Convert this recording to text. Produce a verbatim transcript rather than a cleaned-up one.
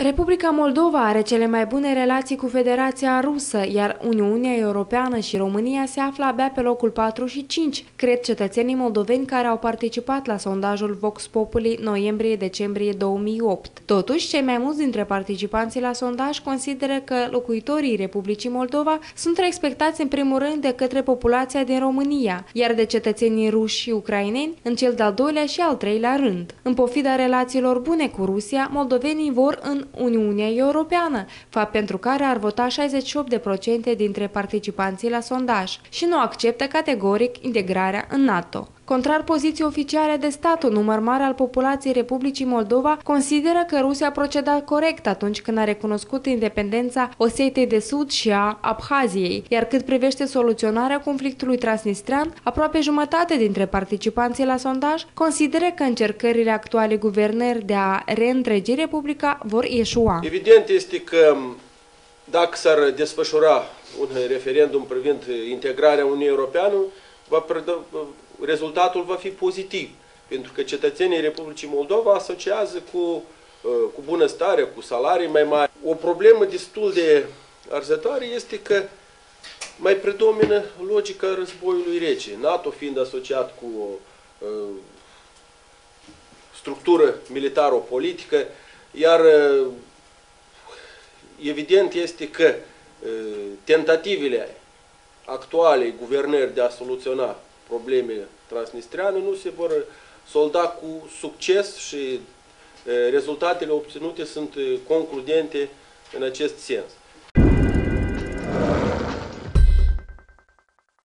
Republica Moldova are cele mai bune relații cu Federația Rusă, iar Uniunea Europeană și România se află abia pe locul patru și cinci, cred cetățenii moldoveni care au participat la sondajul Vox Populi noiembrie-decembrie două mii opt. Totuși, cei mai mulți dintre participanții la sondaj consideră că locuitorii Republicii Moldova sunt respectați în primul rând de către populația din România, iar de cetățenii ruși și ucraineni în cel de-al doilea și al treilea rând. În pofida relațiilor bune cu Rusia, moldovenii vor în Uniunea Europeană, fapt pentru care ar vota șaizeci și opt la sută dintre participanții la sondaj și nu acceptă categoric integrarea în NATO. Contrar poziției oficiale de stat, un număr mare al populației Republicii Moldova consideră că Rusia a procedat corect atunci când a recunoscut independența Osetiei de Sud și a Abhaziei, iar cât privește soluționarea conflictului transnistrean, aproape jumătate dintre participanții la sondaj consideră că încercările actuale guvernări de a reîntregi Republica vor ieșua. Evident este că dacă s-ar desfășura un referendum privind integrarea Uniunii Europeană, va rezultatul va fi pozitiv, pentru că cetățenii Republicii Moldova asociază cu, cu bunăstare, cu salarii mai mari. O problemă destul de arzătoare este că mai predomină logica războiului rece, NATO fiind asociat cu o uh, structură militară-politică, iar uh, evident este că uh, tentativele actualei guvernări de a soluționa probleme transnistreane nu se vor solda cu succes și rezultatele obținute sunt concludente în acest sens.